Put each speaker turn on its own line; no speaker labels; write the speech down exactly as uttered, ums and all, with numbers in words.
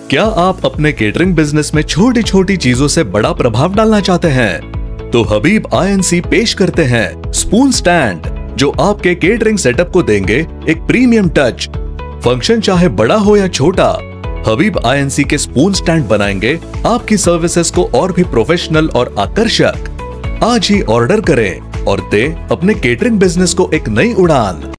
क्या आप अपने केटरिंग बिजनेस में छोटी छोटी चीजों से बड़ा प्रभाव डालना चाहते हैं? तो हबीब आईएनसी पेश करते हैं स्पून स्टैंड, जो आपके केटरिंग सेटअप को देंगे एक प्रीमियम टच। फंक्शन चाहे बड़ा हो या छोटा, हबीब आईएनसी के स्पून स्टैंड बनाएंगे आपकी सर्विसेज को और भी प्रोफेशनल और आकर्षक। आज ही ऑर्डर करें और दे अपने केटरिंग बिजनेस को एक नई उड़ान।